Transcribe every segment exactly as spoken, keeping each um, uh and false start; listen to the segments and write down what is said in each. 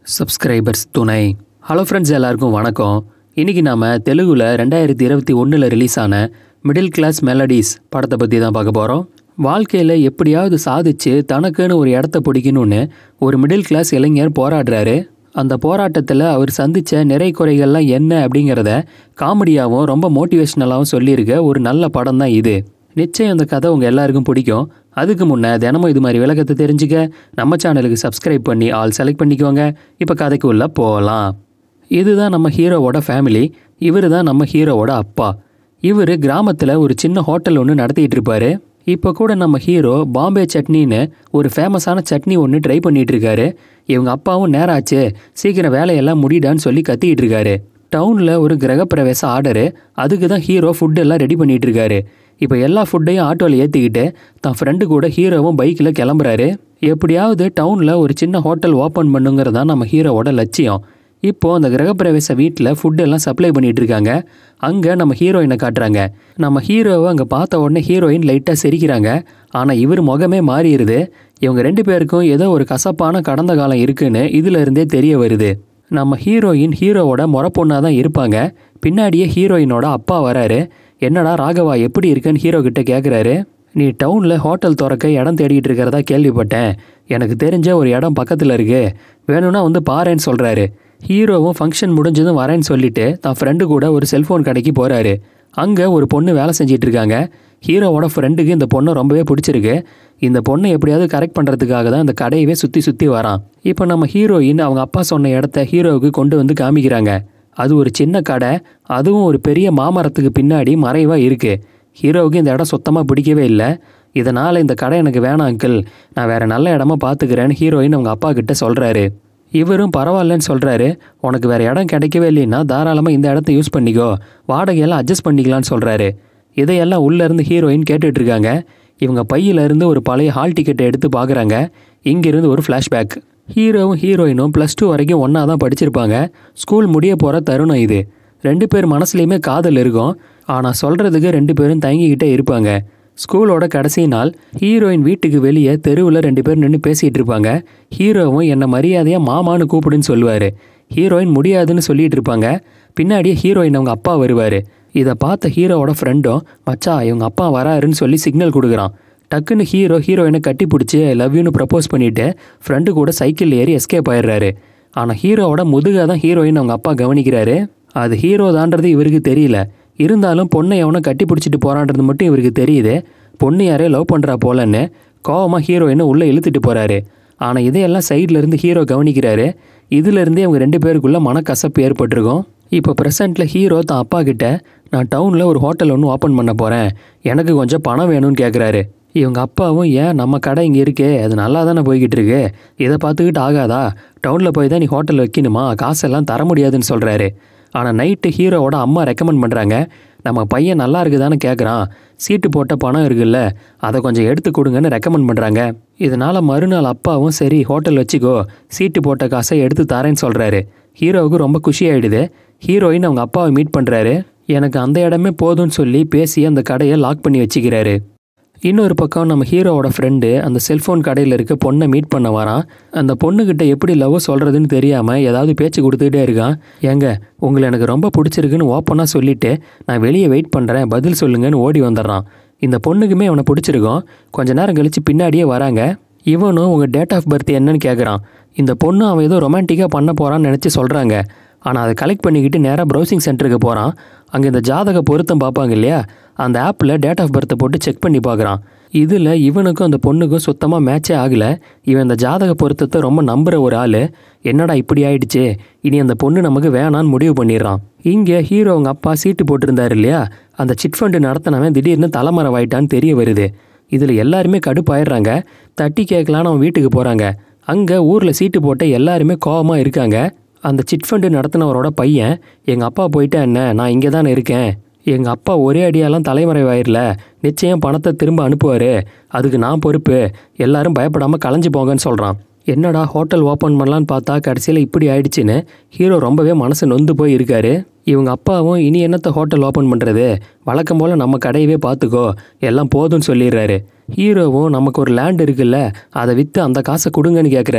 Subscribers துணை. Hello friends, எல்லாருக்கும் வணக்கம். இன்றைக்கி நாம் தெலுங்குல ரெண்டாயிரத்தி இருபத்தி ஒன்றில் ரிலீஸ் ஆன மிடில் கிளாஸ் மெலடிஸ் படத்தை பற்றி தான் பார்க்க போகிறோம். வாழ்க்கையில் எப்படியாவது சாதிச்சு தனக்குன்னு ஒரு இடத்த பிடிக்கணும்னு ஒரு மிடில் கிளாஸ் இளைஞர் போராடுறாரு. அந்த போராட்டத்தில் அவர் சந்தித்த நிறை குறைகள்லாம் என்ன அப்படிங்கிறத காமெடியாகவும் ரொம்ப மோட்டிவேஷ்னலாகவும் சொல்லியிருக்க ஒரு நல்ல படம் தான் இது. நிச்சயம் அந்த கதை உங்கள் எல்லாருக்கும் பிடிக்கும். அதுக்கு முன்னே தினமும் இது மாதிரி விளக்கத்தை தெரிஞ்சுக்க நம்ம சேனலுக்கு சப்ஸ்கிரைப் பண்ணி ஆல் செலக்ட் பண்ணிக்கோங்க. இப்போ கதைக்கு உள்ள போகலாம். இதுதான் நம்ம ஹீரோவோட ஃபேமிலி. இவர் தான் நம்ம ஹீரோவோட அப்பா. இவர் கிராமத்தில் ஒரு சின்ன ஹோட்டல் ஒன்று நடத்திட்டு இருப்பாரு. இப்போ கூட நம்ம ஹீரோ பாம்பே சட்னின்னு ஒரு ஃபேமஸான சட்னி ஒன்று ட்ரை பண்ணிகிட்டு இருக்காரு. இவங்க அப்பாவும் நேராச்சு, சீக்கிரம் வேலையெல்லாம் முடிடான்னு சொல்லி கத்திக்கிட்டு இருக்காரு. டவுனில் ஒரு கிரகப்பிரவேச ஆர்டரு, அதுக்கு தான் ஹீரோ ஃபுட்டெல்லாம் ரெடி பண்ணிகிட்டு இருக்காரு. இப்போ எல்லா ஃபுட்டையும் ஆட்டோவில் ஏற்றிக்கிட்டு தன் ஃப்ரெண்டு கூட ஹீரோவும் பைக்கில் கிளம்புறாரு. எப்படியாவது டவுனில் ஒரு சின்ன ஹோட்டல் ஓப்பன் பண்ணுங்கிறது தான் நம்ம ஹீரோவோட லட்சியம். இப்போது அந்த கிரகப்பிரவேச வீட்டில் ஃபுட்டெல்லாம் சப்ளை பண்ணிகிட்டு இருக்காங்க. அங்கே நம்ம ஹீரோயினை காட்டுறாங்க. நம்ம ஹீரோவை அங்கே பார்த்த உடனே ஹீரோயின் லைட்டாக சிரிக்கிறாங்க. ஆனால் இவர் முகமே மாறிடுது. இவங்க ரெண்டு பேருக்கும் ஏதோ ஒரு கசப்பான கடந்த காலம் இருக்குன்னு இதில் இருந்தே தெரிய வருது. நம்ம ஹீரோயின் ஹீரோவோட முறப்பொண்ணாக தான் இருப்பாங்க. பின்னாடியே ஹீரோயினோட அப்பா வராரு. என்னடா ராகவா எப்படி இருக்குன்னு ஹீரோ கிட்ட கேட்குறாரு. நீ டவுனில் ஹோட்டல் திறக்க இடம் தேடிட்டு இருக்கிறதா கேள்விப்பட்டேன். எனக்கு தெரிஞ்ச ஒரு இடம் பக்கத்தில் இருக்கு, வேணும்னா வந்து பாருன்னு சொல்கிறாரு. ஹீரோவும் ஃபங்க்ஷன் முடிஞ்சதும் வரேன்னு சொல்லிட்டு தான் ஃப்ரெண்டு கூட ஒரு செல்ஃபோன் கடைக்கு போகிறாரு. அங்கே ஒரு பொண்ணு வேலை செஞ்சிட்டு இருக்காங்க. ஹீரோவோட ஃப்ரெண்டுக்கு இந்த பொண்ணை ரொம்பவே பிடிச்சிருக்கு. இந்த பொண்ணை எப்படியாவது கரெக்ட் பண்ணுறதுக்காக தான் இந்த கடையவே சுற்றி சுற்றி வரான். இப்போ நம்ம ஹீரோயின் அவங்க அப்பா சொன்ன இடத்த ஹீரோவுக்கு கொண்டு வந்து காமிக்கிறாங்க. அது ஒரு சின்ன கடை, அதுவும் ஒரு பெரிய மாமரத்துக்கு பின்னாடி மறைவாக இருக்குது. ஹீரோவுக்கு இந்த இடம் சுத்தமாக பிடிக்கவே இல்லை. இதனால் இந்த கடை எனக்கு வேணாம் அங்கிள், நான் வேறு நல்ல இடமா பார்த்துக்கிறேன்னு ஹீரோயின் அவங்க அப்பா கிட்ட சொல்கிறாரு. இவரும் பரவாயில்லன்னு சொல்கிறாரு. உனக்கு வேறு இடம் கிடைக்கவே இல்லைன்னா தாராளமாக இந்த இடத்த யூஸ் பண்ணிக்கோ, வாடகையெல்லாம் அட்ஜஸ்ட் பண்ணிக்கலான்னு சொல்கிறாரு. இதையெல்லாம் உள்ளேருந்து ஹீரோயின் கேட்டுட்ருக்காங்க. இவங்க பையிலேருந்து ஒரு பழைய ஹால் டிக்கெட்டை எடுத்து பார்க்குறாங்க. இங்கேருந்து ஒரு ஃப்ளாஷ்பேக். ஹீரோவும் ஹீரோயினும் ப்ளஸ் டூ வரைக்கும் ஒன்றா தான் படிச்சிருப்பாங்க. ஸ்கூல் முடிய போகிற தருணம் இது. ரெண்டு பேர் மனசுலையுமே காதல் இருக்கும். ஆனால் சொல்கிறதுக்கு ரெண்டு பேரும் தயங்கிக்கிட்டே இருப்பாங்க. ஸ்கூலோட கடைசி நாள் ஹீரோயின் வீட்டுக்கு வெளியே தெருவில் ரெண்டு பேர் நின்று பேசிகிட்டு இருப்பாங்க. ஹீரோவும் என்னை மரியாதையாக மாமான்னு கூப்பிடுன்னு சொல்லுவார். ஹீரோயின் முடியாதுன்னு சொல்லிகிட்டு இருப்பாங்க. பின்னாடியே ஹீரோயின் அவங்க அப்பா வருவார். இதை பார்த்த ஹீரோவோட ஃப்ரெண்டும் மச்சா இவங்க அப்பா வராருன்னு சொல்லி சிக்னல் கொடுக்குறான். டக்குன்னு ஹீரோ ஹீரோயினை கட்டி பிடிச்சி ஐ லவ் யூன்னு ப்ரப்போஸ் பண்ணிவிட்டு ஃப்ரெண்டு கூட சைக்கிள் ஏறி எஸ்கேப் ஆயிடுறாரு. ஆனால் ஹீரோவோட முதுகாக தான் ஹீரோயின் அவங்க அப்பா கவனிக்கிறாரு. அது ஹீரோ தான்றது இவருக்கு தெரியல. இருந்தாலும் பொண்ணை எவனோ கட்டி பிடிச்சிட்டு போகிறான்றது மட்டும் இவருக்கு தெரியுது. பொண்ணு யாரையோ லவ் பண்ணுறா போலன்னு கோவமாக ஹீரோயினை உள்ளே இழுத்துட்டு போகிறாரு. ஆனால் இதையெல்லாம் சைட்லேருந்து ஹீரோ கவனிக்கிறாரு. இதுலேருந்தே அவங்க ரெண்டு பேருக்குள்ளே மனக்கசப்பு ஏற்பட்டிருக்கும். இப்போ ப்ரெசண்ட்டில் ஹீரோ தான் அப்பா கிட்ட நான் டவுனில் ஒரு ஹோட்டல் ஒன்று ஓப்பன் பண்ண போகிறேன், எனக்கு கொஞ்சம் பணம் வேணும்னு கேட்குறாரு. இவங்க அப்பாவும் ஏன் நம்ம கடை இங்கே இருக்கே, அது நல்லா தானே போய்கிட்டு இருக்கு, இதை பார்த்துக்கிட்டு ஆகாதா, டவுனில் போய் தான் நீ ஹோட்டல் வைக்கணுமா, காசெல்லாம் தர முடியாதுன்னு சொல்கிறாரு. ஆனால் நைட்டு ஹீரோவோட அம்மா ரெக்கமெண்ட் பண்ணுறாங்க. நம்ம பையன் நல்லா இருக்குதான்னு கேட்குறான், சீட்டு போட்ட பணம் இருக்குல்ல அதை கொஞ்சம் எடுத்து கொடுங்கன்னு ரெக்கமெண்ட் பண்ணுறாங்க. இதனால் மறுநாள் அப்பாவும் சரி ஹோட்டல் வச்சுக்கோ, சீட்டு போட்ட காசை எடுத்து தரேன்னு சொல்கிறாரு. ஹீரோவுக்கு ரொம்ப குஷி ஆகிடுது. ஹீரோயின் அவங்க அப்பாவை மீட் பண்ணுறாரு. எனக்கு அந்த இடமே போதும்னு சொல்லி பேசி அந்த கடையை லாக் பண்ணி வச்சுக்கிறாரு. இன்னொரு பக்கம் நம்ம ஹீரோவோட ஃப்ரெண்டு அந்த செல்ஃபோன் கடையில் இருக்க பொண்ணை மீட் பண்ண வரான். அந்த பொண்ணுக்கிட்ட எப்படி லவ் சொல்கிறதுன்னு தெரியாமல் ஏதாவது பேச்சு கொடுத்துக்கிட்டே இருக்கான். ஏங்க உங்களை எனக்கு ரொம்ப பிடிச்சிருக்குன்னு ஓப்பனாக சொல்லிவிட்டு நான் வெளியே வெயிட் பண்ணுறேன், பதில் சொல்லுங்கன்னு ஓடி வந்துடுறான். இந்த பொண்ணுக்குமே அவனை பிடிச்சிருக்கும். கொஞ்ச நேரம் கழித்து பின்னாடியே வராங்க. இவனும் உங்கள் டேட் ஆஃப் பர்த் என்னன்னு கேட்குறான். இந்த பொண்ணு அவன் ஏதோ ரொமான்டிக்காக பண்ண போகிறான்னு நினச்சி சொல்கிறாங்க. ஆனால் அதை கலெக்ட் பண்ணிக்கிட்டு நேராக ப்ரௌசிங் சென்டருக்கு போகிறான். அங்கே இந்த ஜாதக பொருத்தம் பார்ப்பாங்க இல்லையா, அந்த ஆப்பில் டேட் ஆஃப் பர்த்தை போட்டு செக் பண்ணி பார்க்குறான். இதில் இவனுக்கும் அந்த பொண்ணுக்கும் சுத்தமாக மேட்சே ஆகலை. இவன் இந்த ஜாதக பொருத்தத்தை ரொம்ப நம்புகிற ஒரு ஆள். என்னடா இப்படி ஆயிடுச்சு, இனி அந்த பொண்ணு நமக்கு வேணான்னு முடிவு பண்ணிடுறான். இங்கே ஹீரோ அவங்க அப்பா சீட்டு போட்டிருந்தார் இல்லையா, அந்த சிட் ஃபண்டு நடத்தினவன் திடீர்னு தலைமறை ஆயிட்டான்னு தெரிய வருது. இதில் எல்லாருமே கடுப்பாயிடுறாங்க. தட்டி கேட்கலான்னு அவன் வீட்டுக்கு போகிறாங்க. அங்கே ஊரில் சீட்டு போட்ட எல்லாருமே கோவமாக இருக்காங்க. அந்த சிட் ஃபண்டு நடத்தினவரோட பையன் எங்கள் அப்பா போயிட்டா என்ன, நான் இங்கே தானே இருக்கேன், எங்கள் அப்பா ஒரே அடியாலாம் தலைமறைவாயிரல, நிச்சயம் பணத்தை திரும்ப அனுப்புவார், அதுக்கு நான் பொறுப்பு, எல்லாரும் பயப்படாமல் கலைஞ்சு போங்கன்னு சொல்கிறான். என்னடா ஹோட்டல் ஓப்பன் பண்ணலான்னு பார்த்தா கடைசியில் இப்படி ஆயிடுச்சுன்னு ஹீரோ ரொம்பவே மனசு நொந்து போய் இருக்காரு. இவங்க அப்பாவும் இனி என்னத்தை ஹோட்டல் ஓப்பன் பண்ணுறது, வழக்கம் போல் நம்ம கடையவே பார்த்துக்கோ, எல்லாம் போதும்னு சொல்லிடுறாரு. ஹீரோவும் நமக்கு ஒரு லேண்ட் இருக்குல்ல அதை விற்று அந்த காசை கொடுங்கன்னு கேட்குறாரு.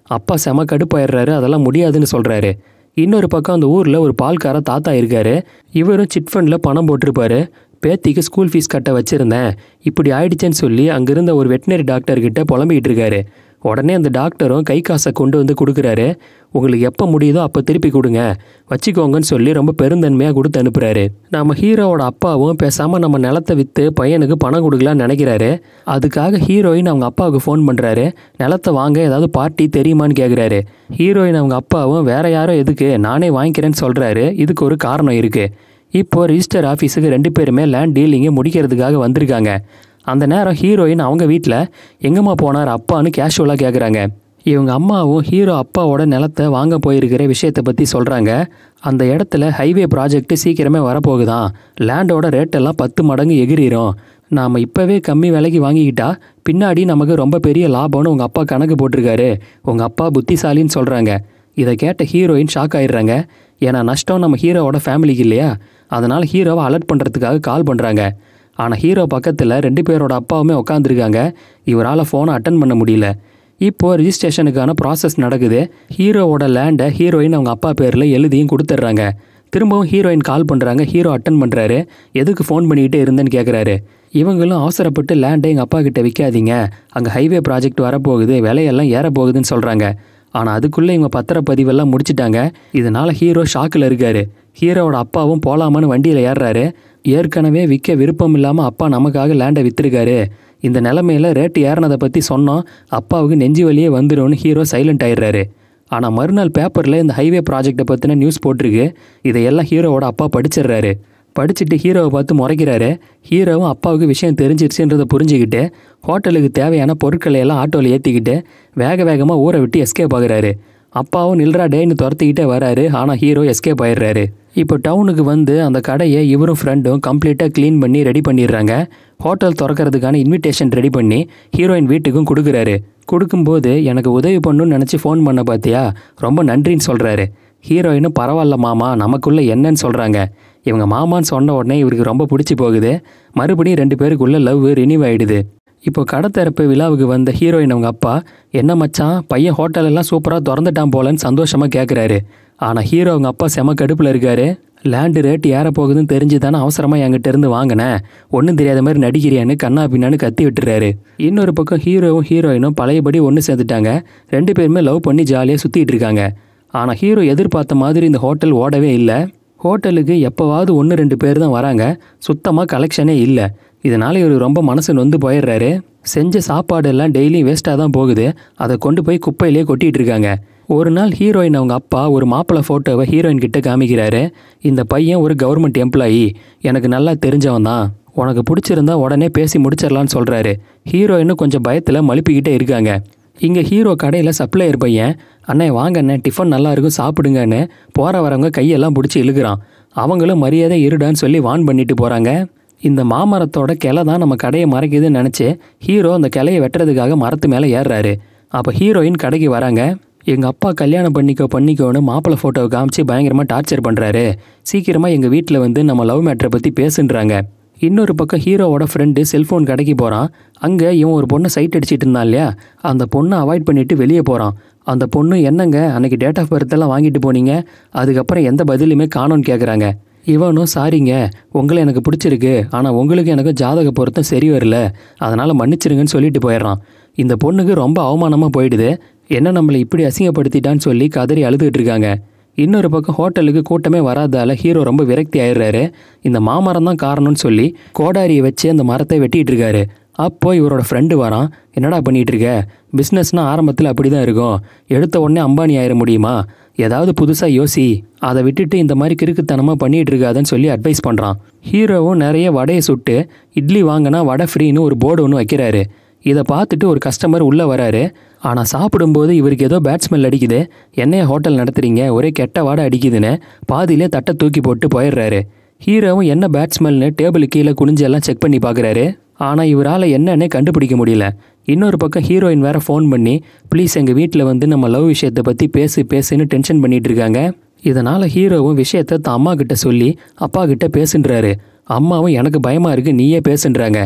அப்பா செம கடுப்பாயிடுறாரு, அதெல்லாம் முடியாதுன்னு சொல்கிறாரு. இன்னொரு பக்கம் அந்த ஊரில் ஒரு பால்கார தாத்தா இருக்காரு. இவரும் சிட் ஃபண்டில் பணம் போட்டிருப்பாரு. பேத்திக்கு ஸ்கூல் ஃபீஸ் கட்ட வச்சுருந்தேன், இப்படி ஆயிடுச்சேன்னு சொல்லி அங்கிருந்த ஒரு வெட்டினரி டாக்டர்கிட்ட புலம்பிக்கிட்டு இருக்காரு. உடனே அந்த டாக்டரும் கை காசை கொண்டு வந்து கொடுக்குறாரு. உங்களுக்கு எப்போ முடியுதோ அப்போ திருப்பி கொடுங்க, வச்சுக்கோங்கன்னு சொல்லி ரொம்ப பெருந்தன்மையாக கொடுத்து அனுப்புகிறாரு. நம்ம ஹீரோவோட அப்பாவும் பேசாமல் நம்ம நிலத்தை விற்று பையனுக்கு பணம் கொடுக்கலான்னு நினைக்கிறாரு. அதுக்காக ஹீரோயின் அவங்க அப்பாவுக்கு ஃபோன் பண்ணுறாரு. நிலத்தை வாங்க ஏதாவது பார்ட்டி தெரியுமான்னு கேட்குறாரு. ஹீரோயின் அவங்க அப்பாவும் வேற யாரோ எதுக்கு, நானே வாங்கிக்கிறேன்னு சொல்கிறாரு. இதுக்கு ஒரு காரணம் இருக்குது. இப்போது ரிஜிஸ்டர் ஆஃபீஸுக்கு ரெண்டு பேருமே லேண்ட் டீலிங்கை முடிக்கிறதுக்காக வந்திருக்காங்க. அந்த நேரம் ஹீரோயின் அவங்க வீட்டில் எங்கம்மா போனார் அப்பான்னு கேஷுவலாக கேட்குறாங்க. இவங்க அம்மாவும் ஹீரோ அப்பாவோட நிலத்தை வாங்க போயிருக்கிற விஷயத்தை பற்றி சொல்கிறாங்க. அந்த இடத்துல ஹைவே ப்ராஜெக்ட் சீக்கிரமே வரப்போகுதான், லேண்டோட ரேட்டெல்லாம் பத்து மடங்கு எகிரிடும், நாம் இப்போவே கம்மி விலைக்கு வாங்கிக்கிட்டா பின்னாடி நமக்கு ரொம்ப பெரிய லாபம்னு உங்கள் அப்பா கணக்கு போட்டிருக்காரு, உங்கள் அப்பா புத்திசாலின்னு சொல்கிறாங்க. இதை கேட்ட ஹீரோயின் ஷாக் ஆயிடுறாங்க. ஏன்னா நஷ்டம் நம்ம ஹீரோவோட ஃபேமிலிக்கு இல்லையா, அதனால் ஹீரோவை அலர்ட் பண்ணுறதுக்காக கால் பண்ணுறாங்க. ஆனால் ஹீரோ பக்கத்தில் ரெண்டு பேரோட அப்பாவுமே உட்காந்துருக்காங்க. இவரால் ஃபோனை அட்டன் பண்ண முடியல. இப்போது ரிஜிஸ்ட்ரேஷனுக்கான ப்ராசஸ் நடக்குது. ஹீரோவோட லேண்டை ஹீரோயின் அவங்க அப்பா பேரில் எழுதியும் கொடுத்துட்றாங்க. திரும்பவும் ஹீரோயின் கால் பண்ணுறாங்க. ஹீரோ அட்டன் பண்ணுறாரு. எதுக்கு ஃபோன் பண்ணிக்கிட்டே இருந்தேன்னு கேட்குறாரு. இவங்களும் அவசரப்பட்டு லேண்டை எங்கள் அப்பா கிட்ட விற்காதீங்க, அங்கே ஹைவே ப்ராஜெக்ட் வரப்போகுது, விலையெல்லாம் ஏறப்போகுதுன்னு சொல்கிறாங்க. ஆனால் அதுக்குள்ளே இவங்க பத்திரப்பதிவெல்லாம் முடிச்சிட்டாங்க. இதனால் ஹீரோ ஷாக்கில் இருக்கார். ஹீரோவோட அப்பாவும் போகலாமான்னு வண்டியில் ஏறுறாரு. ஏற்கனவே விற்க விருப்பம் இல்லாமல் அப்பா நமக்காக லேண்டை விற்றுருக்காரு, இந்த நிலமையில ரேட்டு ஏறினதை பற்றி சொன்னோம் அப்பாவுக்கு நெஞ்சு வலியே வந்துடும்னு ஹீரோ சைலண்ட் ஆயிடுறாரு. ஆனால் மறுநாள் பேப்பரில் இந்த ஹைவே ப்ராஜெக்டை பற்றின நியூஸ் போட்டிருக்கு. இதையெல்லாம் ஹீரோவோட அப்பா படிச்சிடுறாரு. படிச்சுட்டு ஹீரோவை பார்த்து முறைக்கிறாரு. ஹீரோவும் அப்பாவுக்கு விஷயம் தெரிஞ்சிருச்சுன்றதை புரிஞ்சுக்கிட்டு ஹோட்டலுக்கு தேவையான பொருட்களை எல்லாம் ஆட்டோவில் ஏற்றிக்கிட்டு வேக வேகமாக ஊரை விட்டு எஸ்கேப் ஆகுறாரு. அப்பாவும் நில்றா டேன்னு துரத்திக்கிட்டே வராரு. ஆனால் ஹீரோ எஸ்கேப் ஆயிடுறாரு. இப்போ டவுனுக்கு வந்து அந்த கடையை இவரும் ஃப்ரெண்டும் கம்ப்ளீட்டாக க்ளீன் பண்ணி ரெடி பண்ணிடுறாங்க. ஹோட்டல் திறக்கிறதுக்கான இன்விடேஷன் ரெடி பண்ணி ஹீரோயின் வீட்டுக்கும் கொடுக்குறாரு. கொடுக்கும்போது எனக்கு உதவி பண்ணணும்னு நினச்சி ஃபோன் பண்ண பார்த்தியா, ரொம்ப நன்றின்னு சொல்கிறாரு. ஹீரோயினும் பரவாயில்ல மாமா, நமக்குள்ளே என்னன்னு சொல்கிறாங்க. இவங்க மாமான்னு சொன்ன உடனே இவருக்கு ரொம்ப பிடிச்சி போகுது. மறுபடியும் ரெண்டு பேருக்குள்ளே லவ் ரினிவ் ஆகிடுது. இப்போ கடை திறப்பு விழாவுக்கு வந்த ஹீரோயின் அவங்க அப்பா, என்ன மச்சான் பையன் ஹோட்டலெல்லாம் சூப்பராக திறந்துட்டான் போலன்னு சந்தோஷமாக கேட்குறாரு. ஆனால் ஹீரோ அவங்க அப்பா செம கடுப்பில் இருக்காரு. லேண்டு ரேட் ஏறப்போகுதுன்னு தெரிஞ்சு தானே அவசரமாக என்கிட்ட இருந்து வாங்கினேன், ஒன்றும் தெரியாத மாதிரி நடிக்கிறியான்னு கண்ணா பின்னான்னு கத்தி விட்டுறாரு. இன்னொரு பக்கம் ஹீரோவும் ஹீரோயினும் பழையபடி ஒன்று சேர்ந்துட்டாங்க. ரெண்டு பேருமே லவ் பண்ணி ஜாலியாக சுற்றிட்டு இருக்காங்க. ஆனால் ஹீரோ எதிர்பார்த்த மாதிரி இந்த ஹோட்டல் ஓடவே இல்லை. ஹோட்டலுக்கு எப்போவாவது ஒன்று ரெண்டு பேர் தான் வராங்க, சுத்தமாக கலெக்ஷனே இல்லை. இதனால் இவர் ரொம்ப மனசு நொந்து போயிடுறாரு. செஞ்ச சாப்பாடு எல்லாம் டெய்லியும் வேஸ்ட்டாக தான் போகுது, அதை கொண்டு போய் குப்பையிலே கொட்டிகிட்டு இருக்காங்க. ஒரு நாள் ஹீரோயின் அவங்க அப்பா ஒரு மாப்பிள்ளை ஃபோட்டோவை ஹீரோயின் கிட்ட காமிக்கிறாரு. இந்த பையன் ஒரு கவர்மெண்ட் எம்ப்ளாயி, எனக்கு நல்லா தெரிஞ்சவன் தான், உனக்கு பிடிச்சிருந்தா உடனே பேசி முடிச்சிடலான்னு சொல்கிறாரு. ஹீரோயினும் கொஞ்சம் பயத்தில் மழுப்பிக்கிட்டே இருக்காங்க. இங்கே ஹீரோ கடையில் சப்ளையர் பையன், அண்ணே வாங்க அண்ணே டிஃபன் நல்லா இருக்கும் சாப்பிடுங்கன்னு போகிற வரவங்க கையெல்லாம் பிடிச்சி இழுக்கிறான். அவங்களும் மரியாதை இருடான்னு சொல்லி வான் பண்ணிட்டு போகிறாங்க. இந்த மாமரத்தோட கிளை தான் நம்ம கடையை மறைக்குதுன்னு நினச்சி ஹீரோ அந்த கிளையை வெட்டுறதுக்காக மரத்து மேலே ஏறுறாரு. அப்போ ஹீரோயின் கடைக்கு வராங்க. எங்கள் அப்பா கல்யாணம் பண்ணிக்கோ பண்ணிக்கோன்னு மாப்பிள்ளை ஃபோட்டோவை காமிச்சு பயங்கரமாக டார்ச்சர் பண்ணுறாரு, சீக்கிரமாக எங்கள் வீட்டில் வந்து நம்ம லவ் மேட்டரை பற்றி பேசுன்றாங்க. இன்னொரு பக்கம் ஹீரோவோட ஃப்ரெண்டு செல்ஃபோன் கடைக்கு போகிறான். அங்கே இவன் ஒரு பொண்ணை சைட் அடிச்சிட்டு இருந்தான் இல்லையா, அந்த பொண்ணை அவாய்ட் பண்ணிவிட்டு வெளியே போகிறான். அந்த பொண்ணு என்னங்க அன்றைக்கி டேட் ஆஃப் பர்த்தெல்லாம் வாங்கிட்டு போனீங்க, அதுக்கப்புறம் எந்த பதிலுமே காணோன்னு கேட்குறாங்க. இவனும் சாரிங்க, உங்களை எனக்கு பிடிச்சிருக்கு, ஆனால் உங்களுக்கு எனக்கு ஜாதக பொருத்தம் சரி வரல, அதனால் மன்னிச்சிருங்கன்னு சொல்லிட்டு போயிடுறான். இந்த பொண்ணுக்கு ரொம்ப அவமானமாக போயிடுது. என்ன நம்மளை இப்படி அசிங்கப்படுத்திட்டான்னு சொல்லி கதறி அழுதுகிட்டு இருக்காங்க. இன்னொரு பக்கம் ஹோட்டலுக்கு கூட்டமே வராதால ஹீரோ ரொம்ப விரக்தி ஆயிடுறாரு. இந்த மாமரம் தான் காரணம்னு சொல்லி கோடாரியை வச்சு அந்த மரத்தை வெட்டிகிட்டு இருக்காரு. அப்போ இவரோட ஃப்ரெண்டு வரான். என்னடா பண்ணிகிட்டு இருக்க, பிஸ்னஸ்னால் ஆரம்பத்தில் அப்படி தான் இருக்கும், எடுத்த உடனே அம்பானி ஆயிட முடியுமா, ஏதாவது புதுசாக யோசி, அதை விட்டுட்டு இந்த மாதிரி கிறுக்குத்தனமாக பண்ணிகிட்டு இருக்காதுன்னு சொல்லி அட்வைஸ் பண்ணுறான். ஹீரோவும் நிறைய வடையை சுட்டு இட்லி வாங்கினா வடை ஃப்ரீன்னு ஒரு போர்டு ஒன்று வைக்கிறாரு. இதை பார்த்துட்டு ஒரு கஸ்டமர் உள்ளே வராரு. ஆனால் சாப்பிடும்போது இவருக்கு ஏதோ பேட் ஸ்மெல் அடிக்குது, என்னைய ஹோட்டல் நடத்துகிறீங்க, ஒரே கெட்ட வாடை அடிக்குதுன்னு பாதியிலே தட்டை தூக்கி போட்டு போயிடுறாரு. ஹீரோவும் என்ன பேட் ஸ்மெல்னு டேபிள் கீழே குனிஞ்சு எல்லாம் செக் பண்ணி பார்க்குறாரு. ஆனால் இவரால் என்னன்னே கண்டுபிடிக்க முடியல. இன்னொரு பக்கம் ஹீரோயின் வேறு ஃபோன் பண்ணி ப்ளீஸ் எங்கள் வீட்டில் வந்து நம்ம லவ் விஷயத்தை பற்றி பேசு பேசுன்னு டென்ஷன் பண்ணிகிட்டு இருக்காங்க. இதனால் ஹீரோவும் விஷயத்தை தான் அம்மா கிட்ட சொல்லி அப்பா கிட்ட பேசுன்றாரு. அம்மாவும் எனக்கு பயமாக இருக்குது நீயே பேசுன்றாங்க.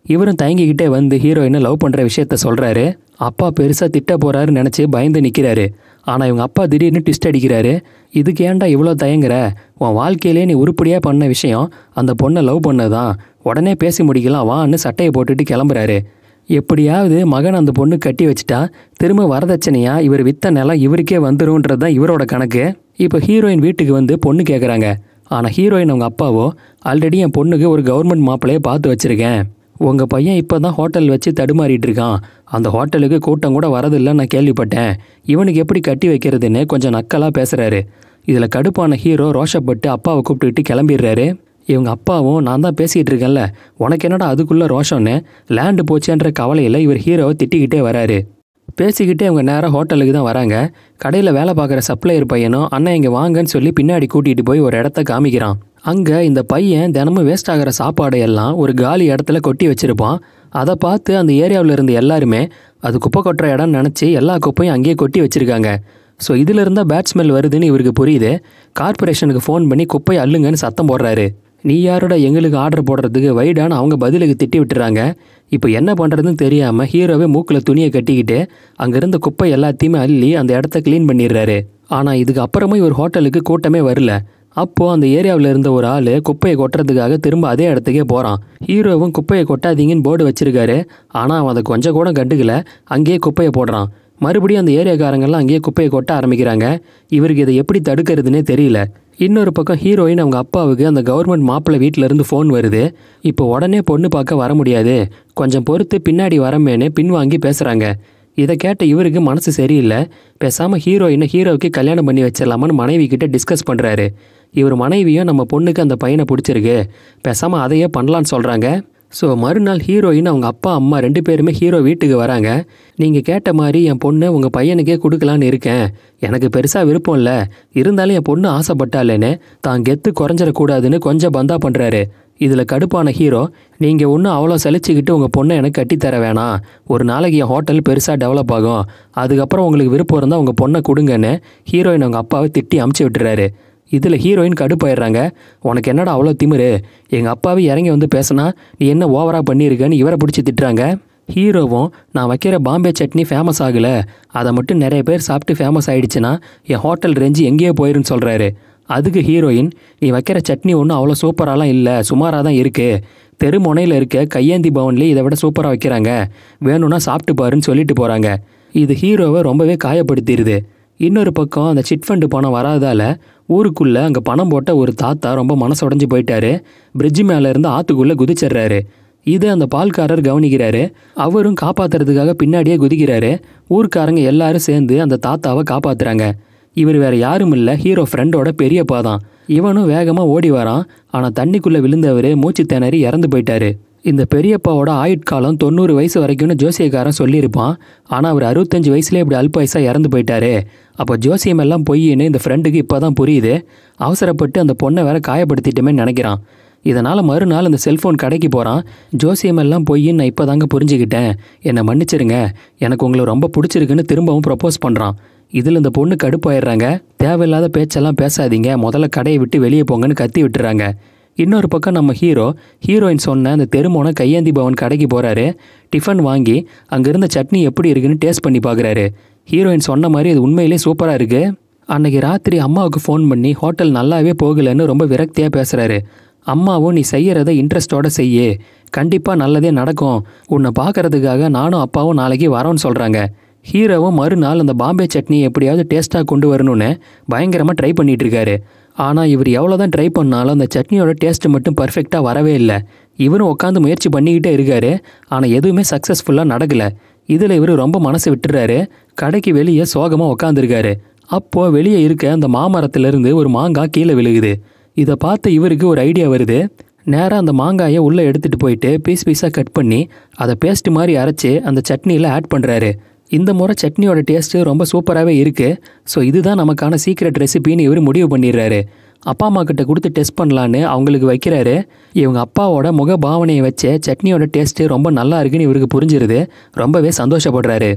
இவரும் தயங்கிக்கிட்டே வந்து ஹீரோயினை லவ் பண்ணுற விஷயத்த சொல்கிறாரு. அப்பா பெருசாக திட்ட போகிறாருன்னு நினச்சி பயந்து நிற்கிறாரு. ஆனால் இவங்க அப்பா திடீர்னு ட்விஸ்ட் அடிக்கிறாரு. இதுக்கு ஏன்டா இவ்வளோ தயங்குற? உன் வாழ்க்கையிலே நீ உருப்படியாக பண்ண விஷயம் அந்த பொண்ணை லவ் பண்ணதான். உடனே பேசி முடிக்கலாம் வான்னு சட்டையை போட்டுட்டு கிளம்புறாரு. எப்படியாவது மகன் அந்த பொண்ணு கட்டி வச்சுட்டா திரும்ப வரதட்சணையா இவர் வித்த நிலம் இவருக்கே வந்துரும்ன்றது தான் இவரோட கணக்கு. இப்போ ஹீரோயின் வீட்டுக்கு வந்து பொண்ணு கேட்குறாங்க. ஆனால் ஹீரோயின் அவங்க அப்பாவோ, ஆல்ரெடி என் பொண்ணுக்கு ஒரு கவர்மெண்ட் மாப்பிள்ளையை பார்த்து வச்சுருக்கேன். உங்கள் பையன் இப்போ தான் ஹோட்டல் வச்சு தடுமாறிட்டு இருக்கான். அந்த ஹோட்டலுக்கு கூட்டம் கூட வரதில்லைன்னு நான் கேள்விப்பட்டேன். இவனுக்கு எப்படி கட்டி வைக்கிறதுன்னு கொஞ்சம் நக்கலாக பேசுகிறாரு. இதில் கடுப்பான ஹீரோ ரோஷப்பட்டு அப்பாவை கூப்பிட்டுக்கிட்டு கிளம்பிடுறாரு. இவங்க அப்பாவும் நான் தான் பேசிகிட்டு இருக்கேன்ல, உனக்கு என்னடா அதுக்குள்ளே ரோஷன்னு லேண்டு போச்சேன்ற கவலையில் இவர் ஹீரோவை திட்டிக்கிட்டே வராரு. பேசிக்கிட்டே அவங்க நேராக ஹோட்டலுக்கு தான் வராங்க. கடையில் வேலை பார்க்குற சப்ளையர் பையனும் அண்ணன் இங்கே வாங்கன்னு சொல்லி பின்னாடி கூட்டிகிட்டு போய் ஒரு இடத்த காமிக்கிறான். அங்கே இந்த பையன் தினமும் வேஸ்ட் ஆகிற சாப்பாடு எல்லாம் ஒரு காலி இடத்துல கொட்டி வச்சுருப்பான். அதை பார்த்து அந்த ஏரியாவில் இருந்த எல்லாருமே அது குப்பை கொட்டுற இடம்னு நினச்சி எல்லா குப்பையும் அங்கேயே கொட்டி வச்சுருக்காங்க. ஸோ இதில் இருந்தால் பேட் ஸ்மெல் வருதுன்னு இவருக்கு புரியுது. கார்பரேஷனுக்கு ஃபோன் பண்ணி குப்பையை அள்ளுங்கன்னு சத்தம் போடுறாரு. நீ யாரோட எங்களுக்கு ஆர்டர் போடுறதுக்கு வைடான்னு அவங்க பதிலுக்கு திட்டி விட்டுறாங்க. இப்போ என்ன பண்ணுறதுன்னு தெரியாமல் ஹீரோவே மூக்கில் துணியை கட்டிக்கிட்டு அங்கேருந்த குப்பை எல்லாத்தையுமே அள்ளி அந்த இடத்த க்ளீன் பண்ணிடுறாரு. ஆனால் இதுக்கு அப்புறமா இவர் ஹோட்டலுக்கு கூட்டமே வரல. அப்போது அந்த ஏரியாவில் இருந்த ஒரு ஆள் குப்பையை கொட்டுறதுக்காக திரும்ப அதே இடத்துக்கே போகிறான். ஹீரோவும் குப்பையை கொட்டாதீங்கன்னு போர்டு வச்சிருக்காரு. ஆனால் அவன் அதை கொஞ்சம் கூட கண்டுக்கல, அங்கேயே குப்பையை போடுறான். மறுபடியும் அந்த ஏரியாக்காரங்கெல்லாம் அங்கேயே குப்பையை கொட்ட ஆரம்பிக்கிறாங்க. இவருக்கு இதை எப்படி தடுக்கிறதுனே தெரியல. இன்னொரு பக்கம் ஹீரோயின் அவங்க அப்பாவுக்கு அந்த கவர்மெண்ட் மாப்பிள்ளை வீட்டிலேருந்து ஃபோன் வருது. இப்போ உடனே பொண்ணு பார்க்க வர முடியாது, கொஞ்சம் பொறுத்து பின்னாடி வரமேன்னு பின்வாங்கி பேசுகிறாங்க. இதை கேட்ட இவருக்கு மனசு சரியில்லை. பேசாமல் ஹீரோயினை ஹீரோவுக்கு கல்யாணம் பண்ணி வச்சிடலாமான்னு மனைவி கிட்ட டிஸ்கஸ் பண்ணுறாரு. இவர் மனைவியும் நம்ம பொண்ணுக்கு அந்த பையனை பிடிச்சிருக்கு, பேசாமல் அதையே பண்ணலான்னு சொல்கிறாங்க. ஸோ மறுநாள் ஹீரோயின் அவங்க அப்பா அம்மா ரெண்டு பேருமே ஹீரோ வீட்டுக்கு வராங்க. நீங்கள் கேட்ட மாதிரி என் பொண்ணு உங்கள் பையனுக்கே கொடுக்கலான்னு இருக்கேன். எனக்கு பெருசாக விருப்பம் இல்லை, இருந்தாலும் என் பொண்ணு ஆசைப்பட்டாலேன்னு தான் கெத்து குறைஞ்சிடக்கூடாதுன்னு கொஞ்சம் பந்தா பண்ணுறாரு. இதில் கடுப்பான ஹீரோ, நீங்கள் ஒன்றும் அவ்வளோ சலிச்சுக்கிட்டு உங்கள் பொண்ணை எனக்கு கட்டித்தர வேணாம், ஒரு நாளைக்கு என் ஹோட்டல் பெருசாக டெவலப் ஆகும், அதுக்கப்புறம் உங்களுக்கு விருப்பம் இருந்தால் உங்கள் பொண்ணை கொடுங்கன்னு ஹீரோயின் அவங்க அப்பாவை திட்டி அமுச்சு விட்டுறாரு. இதில் ஹீரோயின் கடுப்பாயிடுறாங்க. உனக்கு என்னடா அவ்வளோ திமிரு, எங்கள் அப்பாவே இறங்கி வந்து பேசினா நீ என்ன ஓவராக பண்ணியிருக்கன்னு இவரை பிடிச்சி திட்டுறாங்க. ஹீரோவும் நான் வைக்கிற பாம்பே சட்னி ஃபேமஸ் ஆகலை, அதை மட்டும் நிறைய பேர் சாப்பிட்டு ஃபேமஸ் ஆகிடுச்சுன்னா என் ஹோட்டல் ரேஞ்சு எங்கேயோ போயிருன்னு சொல்கிறாரு. அதுக்கு ஹீரோயின், நீ வைக்கிற சட்னி ஒன்றும் அவ்வளோ சூப்பராலாம் இல்லை, சுமாராக தான் இருக்குது, தெரு முனையில் இருக்க கையேந்தி பவன்லேயே இதை விட சூப்பராக வைக்கிறாங்க, வேணும்னா சாப்பிட்டு பாருன்னு சொல்லிட்டு போகிறாங்க. இது ஹீரோவை ரொம்பவே காயப்படுத்திடுது. இன்னொரு பக்கம் அந்த சிட் ஃபண்டு பணம் வராதால் ஊருக்குள்ளே அங்கே பணம் போட்ட ஒரு தாத்தா ரொம்ப மனசு உடஞ்சி போயிட்டாரு. பிரிட்ஜு மேலே இருந்து ஆற்றுக்குள்ளே குதிச்சிட்றாரு. இதை அந்த பால்காரர் கவனிக்கிறாரு. அவரும் காப்பாற்றுறதுக்காக பின்னாடியே குதிக்கிறாரு. ஊர்க்காரங்க எல்லாரும் சேர்ந்து அந்த தாத்தாவை காப்பாற்றுறாங்க. இவர் வேறு யாரும் இல்லை, ஹீரோ ஃப்ரெண்டோட பெரியப்பா தான். இவனும் வேகமாக ஓடி வரான். ஆனால் தண்ணிக்குள்ளே விழுந்தவர் மூச்சு திணறி இறந்து போயிட்டாரு. இந்த பெரியப்பாவோட ஆயுட்காலம் தொண்ணூறு வயசு வரைக்கும்னு ஜோசியக்காரன் சொல்லியிருப்பான். ஆனால் அவர் அறுபத்தஞ்சு வயசுலேயே இப்படி அல்பாயுசாக இறந்து போயிட்டாரு. அப்போ ஜோசியம் எல்லாம் பொய்ன்னு இந்த ஃப்ரெண்டுக்கு இப்போ தான் புரியுது. அவசரப்பட்டு அந்த பொண்ணை வேற காயப்படுத்திட்டுமே நினைக்கிறான். இதனால் மறுநாள் அந்த செல்ஃபோன் கடைக்கு போகிறான். ஜோசியமெல்லாம் பொய்ன்னு நான் இப்போ தாங்க புரிஞ்சுக்கிட்டேன், என்னை மன்னிச்சிருங்க, எனக்கு உங்களை ரொம்ப பிடிச்சிருக்குன்னு திரும்பவும் ப்ரப்போஸ் பண்ணுறான். இதில் இந்த பொண்ணு கடுப்பாயிடுறாங்க. தேவையில்லாத பேச்செல்லாம் பேசாதீங்க, முதல்ல கடையை விட்டு வெளியே போங்கன்னு கத்தி விட்டுறாங்க. இன்னொரு பக்கம் நம்ம ஹீரோ ஹீரோயின் சொன்ன அந்த தெருமோன கையேந்தி பவன் கடைக்கு போகிறாரு. டிஃபன் வாங்கி அங்கே இருந்த சட்னி எப்படி இருக்குன்னு டேஸ்ட் பண்ணி பார்க்குறாரு. ஹீரோயின் சொன்ன மாதிரி அது உண்மையிலே சூப்பராக இருக்குது. அன்றைக்கி ராத்திரி அம்மாவுக்கு ஃபோன் பண்ணி ஹோட்டல் நல்லாவே போகலைன்னு ரொம்ப விரக்தியாக பேசுகிறாரு. அம்மாவும் நீ செய்கிறத இன்ட்ரெஸ்டோடு செய்யு, கண்டிப்பாக நல்லதே நடக்கும், உன்னை பார்க்குறதுக்காக நானும் அப்பாவும் நாளைக்கு வரோன்னு சொல்கிறாங்க. ஹீரோவும் மறுநாள் அந்த பாம்பே சட்னி எப்படியாவது டேஸ்ட்டாக கொண்டு வரணும்னு பயங்கரமாக ட்ரை பண்ணிகிட்ருக்காரு. ஆனால் இவர் எவ்வளோ தான் ட்ரை பண்ணாலும் அந்த சட்னியோட டேஸ்ட்டு மட்டும் பர்ஃபெக்டாக வரவே இல்லை. இவரும் உட்காந்து முயற்சி பண்ணிக்கிட்டே இருக்காரு. ஆனால் எதுவுமே சக்ஸஸ்ஃபுல்லாக நடக்கலை. இதில் இவர் ரொம்ப மனசு விட்டுறாரு. கடைக்கு வெளியே சோகமாக உட்காந்துருக்காரு. அப்போது வெளியே இருக்க அந்த மாமரத்துலேருந்து ஒரு மாங்காய் கீழே விழுகுது. இதை பார்த்து இவருக்கு ஒரு ஐடியா வருது. நேராக அந்த மாங்காயை உள்ளே எடுத்துகிட்டு போயிட்டு பீஸ் பீஸாக கட் பண்ணி அதை பேஸ்ட் மாதிரி அரைச்சி அந்த சட்னியில் ஆட் பண்ணுறாரு. இந்த முறை சட்னியோட டேஸ்ட்டு ரொம்ப சூப்பராகவே இருக்குது. ஸோ இதுதான் நமக்கான சீக்ரெட் ரெசிபின்னு இவர் முடிவு பண்ணிடுறாரு. அப்பா அம்மா கிட்ட கொடுத்து டெஸ்ட் பண்ணலான்னு அவங்களுக்கு வைக்கிறாரு. இவங்க அப்பாவோட முக பாவனையை வச்சு சட்னியோட டேஸ்ட்டு ரொம்ப நல்லா இருக்குன்னு இவருக்கு புரிஞ்சிருது. ரொம்பவே சந்தோஷப்படுறாரு.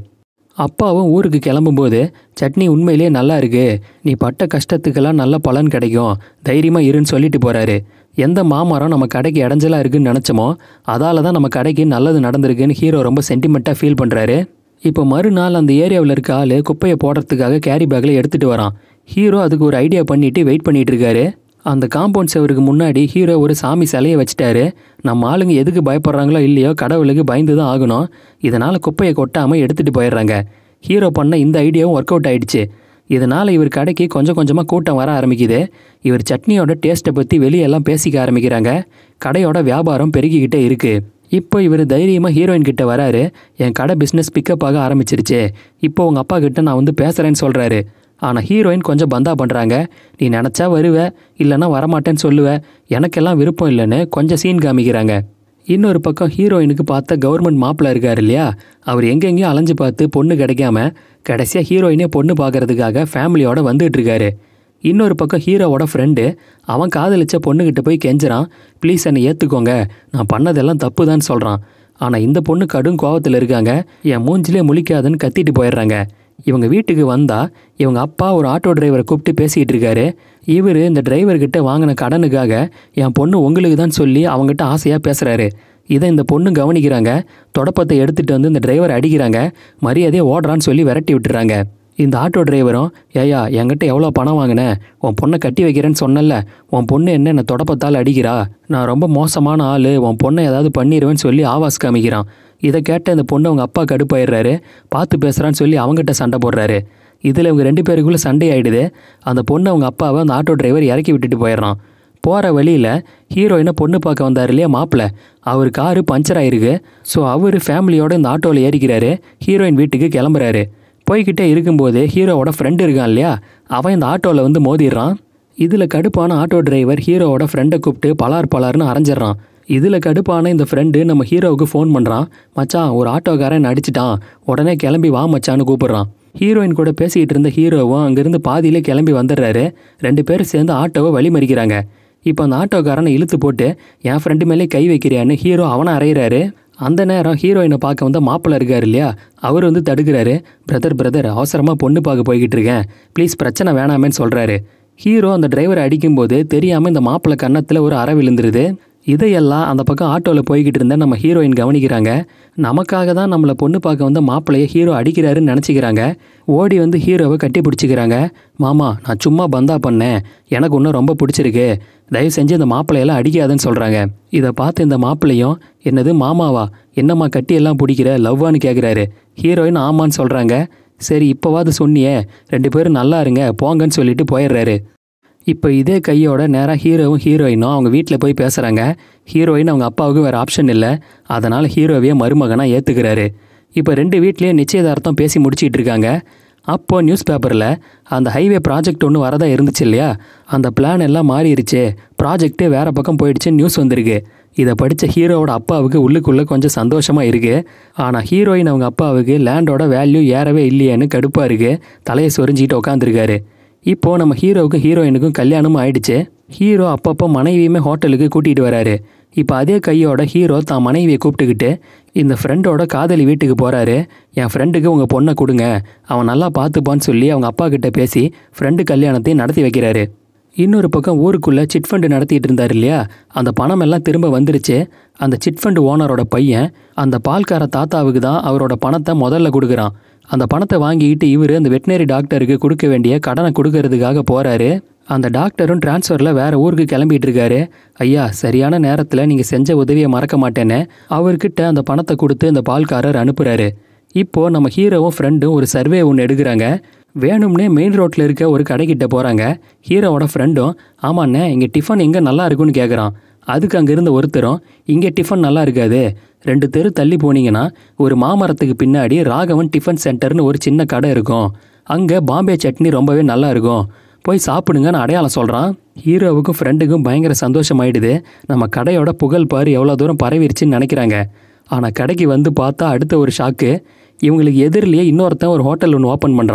அப்பாவும் ஊருக்கு கிளம்பும்போது சட்னி உண்மையிலேயே நல்லா இருக்கு, நீ பட்ட கஷ்டத்துக்கெல்லாம் நல்ல பலன் கிடைக்கும், தைரியமாக இருன்னு சொல்லிட்டு போகிறாரு. எந்த மாமரம் நம்ம கடைக்கு இடைஞ்சலாக இருக்குன்னு நினச்சோமோ அதால தான் நம்ம கடைக்கு நல்லது நடந்திருக்குன்னு ஹீரோ ரொம்ப சென்டிமெண்ட்டாக ஃபீல் பண்ணுறாரு. இப்போ மறுநாள் அந்த ஏரியாவில் இருக்க ஆள் குப்பையை போடுறதுக்காக கேரி பேக்கில் எடுத்துகிட்டு வரான். ஹீரோ அதுக்கு ஒரு ஐடியா பண்ணிவிட்டு வெயிட் பண்ணிகிட்டு இருக்காரு. அந்த காம்பவுண்ட் செவருக்கு முன்னாடி ஹீரோ ஒரு சாமி சிலையை வச்சுட்டாரு. நம்ம ஆளுங்க எதுக்கு பயப்படுறாங்களோ இல்லையோ கடவுளுக்கு பயந்து தான் ஆகணும், இதனால் குப்பையை கொட்டாமல் எடுத்துகிட்டு போயிடுறாங்க. ஹீரோ பண்ண இந்த ஐடியாவும் ஒர்க் அவுட் ஆகிடுச்சு. இதனால் இவர் கடைக்கு கொஞ்சம் கொஞ்சமாக கூட்டம் வர ஆரம்பிக்குது. இவர் சட்னியோட டேஸ்ட்டை பற்றி வெளியெல்லாம் பேசிக்க ஆரம்பிக்கிறாங்க. கடையோட வியாபாரம் பெருகிக்கிட்டே இருக்குது. இப்போ இவர் தைரியமாக ஹீரோயின் கிட்ட வராரு. என் கடை பிஸ்னஸ் பிக்கப் ஆக ஆரம்பிச்சிருச்சு, இப்போ உங்கள் அப்பா கிட்ட நான் வந்து பேசுகிறேன்னு சொல்கிறாரு. ஆனால் ஹீரோயின் கொஞ்சம் பந்தா பண்ணுறாங்க. நீ நினச்சா வருவ, இல்லைன்னா வரமாட்டேன்னு சொல்லுவ, எனக்கெல்லாம் விருப்பம் இல்லைன்னு கொஞ்சம் சீன் காமிக்கிறாங்க. இன்னொரு பக்கம் ஹீரோயினுக்கு பார்த்த கவர்மெண்ட் மாப்பிள்ளை இருக்கார் இல்லையா, அவர் எங்கெங்கேயும் அலைஞ்சு பார்த்து பொண்ணு கிடைக்காம கடைசியாக ஹீரோயினே பொண்ணு பார்க்கறதுக்காக ஃபேமிலியோடு வந்துட்டு இருக்காரு. இன்னொரு பக்கம் ஹீரோவோட ஃப்ரெண்டு அவன் காதலிச்ச பொண்ணுக்கிட்ட போய் கெஞ்சுறான், ப்ளீஸ் என்னை ஏற்றுக்கோங்க, நான் பண்ணதெல்லாம் தப்பு தான் சொல்கிறான். ஆனால் இந்த பொண்ணு கடும் கோவத்தில் இருக்காங்க. என் மூஞ்சிலே முழிக்காதுன்னு கத்திட்டு போயிடுறாங்க. இவங்க வீட்டுக்கு வந்தால் இவங்க அப்பா ஒரு ஆட்டோ டிரைவரை கூப்பிட்டு பேசிகிட்டு இருக்காரு. இவர் இந்த டிரைவர்கிட்ட வாங்கின கடனுக்காக என் பொண்ணு உங்களுக்கு தான் சொல்லி அவங்ககிட்ட ஆசையாக பேசுகிறாரு. இதை இந்த பொண்ணு கவனிக்கிறாங்க. தொடப்பத்தை எடுத்துகிட்டு வந்து இந்த டிரைவரை அடிக்கிறாங்க. மரியாதையை ஓடுறான்னு சொல்லி விரட்டி விட்டுறாங்க. இந்த ஆட்டோ டிரைவரும், ஏயா என்கிட்ட எவ்வளோ பணம் வாங்கினேன், உன் பொண்ணை கட்டி வைக்கிறேன்னு சொன்னல, உன் பொண்ணு என்ன என்னை தொடப்பத்தால் அடிக்கிறா, நான் ரொம்ப மோசமான ஆள், உன் பொண்ணை ஏதாவது பண்ணிடுவேன்னு சொல்லி ஆவாஸ் காமிக்கிறான். இதை கேட்ட இந்த பொண்ணு அவங்க அப்பா கடுப்பாயிடுறாரு. பார்த்து பேசுகிறான்னு சொல்லி அவங்ககிட்ட சண்டை போடுறாரு. இதில் இவங்க ரெண்டு பேருக்குள்ளே சண்டை ஆகிடுது. அந்த பொண்ணு அவங்க அப்பாவை அந்த ஆட்டோ டிரைவர் இறக்கி விட்டுட்டு போயிடுறான். போகிற வழியில் ஹீரோயினை பொண்ணு பார்க்க வந்தார் இல்லையா மாப்பிள்ளை, அவர் காரு பஞ்சர் ஆகிருக்கு. ஸோ அவர் ஃபேமிலியோடு இந்த ஆட்டோவில் ஏறிக்கிறாரு. ஹீரோயின் வீட்டுக்கு கிளம்புறாரு. போய்கிட்டே இருக்கும்போது ஹீரோவோட ஃப்ரெண்டு இருக்கான் இல்லையா, அவன் இந்த ஆட்டோவில் வந்து மோதிடுறான். இதில் கடுப்பான ஆட்டோ டிரைவர் ஹீரோவோட ஃப்ரெண்டை கூப்பிட்டு பலார் பலார்னு அரைஞ்சிட்றான். இதில் கடுப்பான இந்த ஃப்ரெண்டு நம்ம ஹீரோவுக்கு ஃபோன் பண்ணுறான். மச்சான் ஒரு ஆட்டோக்காரன் அடிச்சிட்டான், உடனே கிளம்பி வா மச்சான்னு கூப்பிட்றான். ஹீரோயின் கூட பேசிக்கிட்டு இருந்த ஹீரோவும் அங்கேருந்து பாதியிலே கிளம்பி வந்துடுறாரு. ரெண்டு பேரும் சேர்ந்து ஆட்டோவை வழிமறிக்கிறாங்க. இப்போ அந்த ஆட்டோக்காரனை இழுத்து போட்டு என் ஃப்ரெண்டு மேலே கை வைக்கிறியான்னு ஹீரோ அவனை அறையிறாரு. அந்த நேரம் ஹீரோயினை பார்க்க வந்த மாப்பிள்ளை இருக்கார் இல்லையா, அவர் வந்து தடுக்கிறாரு. பிரதர் பிரதர் அவசரமாக பொண்ணு பார்க்க போய்கிட்டு இருக்கேன், ப்ளீஸ் பிரச்சனை வேணாமேன்னு சொல்கிறாரு. ஹீரோ அந்த டிரைவரை அடிக்கும்போது தெரியாமல் இந்த மாப்பிள்ளை கன்னத்தில் ஒரு அறை விழுந்துருது. இதையெல்லாம் அந்த பக்கம் ஆட்டோவில் போய்கிட்டு இருந்த நம்ம ஹீரோயின் கவனிக்கிறாங்க. நமக்காக தான் நம்மளை பொண்ணு பார்க்க வந்த மாப்பிள்ளையை ஹீரோ அடிக்கிறாருன்னு நினச்சிக்கிறாங்க. ஓடி வந்து ஹீரோவை கட்டி பிடிச்சிக்கிறாங்க. மாமா நான் சும்மா பந்தா பண்ணேன், எனக்கு இன்னும் ரொம்ப பிடிச்சிருக்கு, தயவு செஞ்சு இந்த மாப்பிள்ளையெல்லாம் அடிக்காதுன்னு சொல்கிறாங்க. இதை பார்த்து இந்த மாப்பிள்ளையும், என்னது மாமாவா, என்னம்மா கட்டியெல்லாம் பிடிக்கிற, லவ்வான்னு கேட்குறாரு. ஹீரோயின் ஆமான்னு சொல்கிறாங்க. சரி இப்போவாது சொன்னியே, ரெண்டு பேரும் நல்லா இருங்க போங்கன்னு சொல்லிட்டு போயிடுறாரு. இப்போ இதே கையோட நேராக ஹீரோவும் ஹீரோயினும் அவங்க வீட்டில் போய் பேசுகிறாங்க. ஹீரோயின் அவங்க அப்பாவுக்கு வேறு ஆப்ஷன் இல்லை, அதனால் ஹீரோவையே மருமகனாக ஏற்றுக்கிறாரு. இப்போ ரெண்டு வீட்லேயும் நிச்சயதார்த்தம் பேசி முடிச்சிட்டு இருக்காங்க. அப்போது நியூஸ் பேப்பரில் அந்த ஹைவே ப்ராஜெக்ட் ஒன்று வரதா இருந்துச்சு இல்லையா, அந்த பிளான் எல்லாம் மாறிடுச்சு, ப்ராஜெக்ட்டு வேறு பக்கம் போயிடுச்சுன்னு நியூஸ் வந்திருக்கு. இதை படித்த ஹீரோவோட அப்பாவுக்கு உள்ளுக்குள்ளே கொஞ்சம் சந்தோஷமாக இருக்குது. ஆனால் ஹீரோயின் அவங்க அப்பாவுக்கு லேண்டோட வேல்யூ ஏறவே இல்லையேன்னு கடுப்பாக இருக்குது. தலையை சொரிஞ்சிக்கிட்டு உட்காந்துருக்காரு. இப்போது நம்ம ஹீரோவுக்கும் ஹீரோயினுக்கும் கல்யாணமும் ஆயிடுச்சு. ஹீரோ அப்பப்போ மனைவியுமே ஹோட்டலுக்கு கூட்டிகிட்டு வராரு. இப்போ அதே கையோட ஹீரோ தான் மனைவியை கூப்பிட்டுக்கிட்டு இந்த ஃப்ரெண்டோட காதலி வீட்டுக்கு போகிறாரு. என் ஃப்ரெண்டுக்கு உங்கள் பொண்ணை கொடுங்க, அவன் நல்லா பார்த்துப்பான்னு சொல்லி அவங்க அப்பா கிட்ட பேசி ஃப்ரெண்டு கல்யாணத்தையும் நடத்தி வைக்கிறாரு. இன்னொரு பக்கம் ஊருக்குள்ளே சிட் ஃபண்டு நடத்திட்டு இருந்தார் இல்லையா, அந்த பணம் எல்லாம் திரும்ப வந்துருச்சு. அந்த சிட் ஃபண்டு ஓனரோட பையன் அந்த பால்கார தாத்தாவுக்கு தான் அவரோட பணத்தை முதல்ல கொடுக்குறான். அந்த பணத்தை வாங்கிக்கிட்டு இவர் அந்த வெட்டினரி டாக்டருக்கு கொடுக்க வேண்டிய கடனை கொடுக்கறதுக்காக போகிறாரு. அந்த டாக்டரும் டிரான்ஸ்ஃபரில் வேறு ஊருக்கு கிளம்பிட்டு இருக்காரு. ஐயா சரியான நேரத்தில் நீங்கள் செஞ்ச உதவியை மறக்க மாட்டேன்னு அவர்கிட்ட அந்த பணத்தை கொடுத்து அந்த பால்காரர் அனுப்புகிறாரு. இப்போது நம்ம ஹீரோவும் ஃப்ரெண்டும் ஒரு சர்வே ஒன்று எடுக்கிறாங்க. வேணும்னே மெயின் ரோட்டில் இருக்க ஒரு கடைக்கிட்ட போகிறாங்க. ஹீரோவோட ஃப்ரெண்டும், ஆமாண்ணே இங்கே டிஃபன் எங்கே நல்லா இருக்குன்னு கேட்குறான். அதுக்கு அங்கே இருந்த ஒருத்தரும், இங்கே டிஃபன் நல்லா இருக்காது, ரெண்டு தெரு தள்ளி போனீங்கன்னா ஒரு மாமரத்துக்கு பின்னாடி ராகவன் டிஃபன் சென்டர்னு ஒரு சின்ன கடை இருக்கும், அங்கே பாம்பே சட்னி ரொம்பவே நல்லா இருக்கும், போய் சாப்பிடுங்கன்னு அடையாளம் சொல்கிறான். ஹீரோவுக்கும் ஃப்ரெண்டுக்கும் பயங்கர சந்தோஷமாயிடுது. நம்ம கடையோட புகழ் பாரு எவ்வளோ தூரம் பரவிருச்சுன்னு நினைக்கிறாங்க. ஆனால் கடைக்கு வந்து பார்த்தா அடுத்த ஒரு ஷாக்கு, இவங்களுக்கு எதிரிலேயே இன்னொருத்தன் ஒரு ஹோட்டல் ஒன்று ஓப்பன் பண்ணுறான்.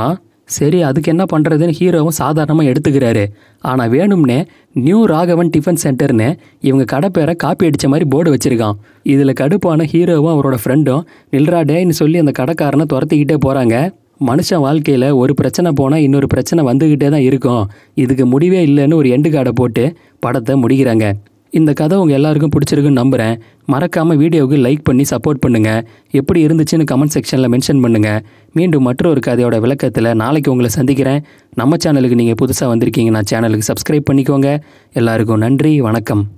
சரி அதுக்கு என்ன பண்ணுறதுன்னு ஹீரோவும் சாதாரணமாக எடுத்துக்கிறாரு. ஆனால் வேணும்னே நியூ ராகவன் டிஃபன் சென்டர்னு இவங்க கடை பேரை காப்பி அடித்த மாதிரி போர்டு வச்சுருக்கான். இதில் கடுப்பான ஹீரோவும் அவரோட ஃப்ரெண்டும் நில்றா டேன்னு சொல்லி அந்த கடைக்காரனை துரத்திக்கிட்டே போகிறாங்க. மனுஷன் வாழ்க்கையில் ஒரு பிரச்சனை போனால் இன்னொரு பிரச்சனை வந்துக்கிட்டே தான் இருக்கும், இதுக்கு முடிவே இல்லைன்னு ஒரு எண்டு கார்டை போட்டு படத்தை முடிக்கிறாங்க. இந்த கதை உங்கள் எல்லாருக்கும் பிடிச்சிருக்குன்னு நம்புகிறேன். மறக்காமல் வீடியோவுக்கு லைக் பண்ணி சப்போர்ட் பண்ணுங்கள். எப்படி இருந்துச்சுன்னு கமெண்ட் செக்ஷனில் மென்ஷன் பண்ணுங்கள். மீண்டும் மற்றொரு கதையோட விளக்கத்தில் நாளைக்கு உங்களை சந்திக்கிறேன். நம்ம சேனலுக்கு நீங்கள் புதுசாக வந்திருக்கீங்கன்னா சேனலுக்கு சப்ஸ்கிரைப் பண்ணிக்கோங்க. எல்லாருக்கும் நன்றி, வணக்கம்.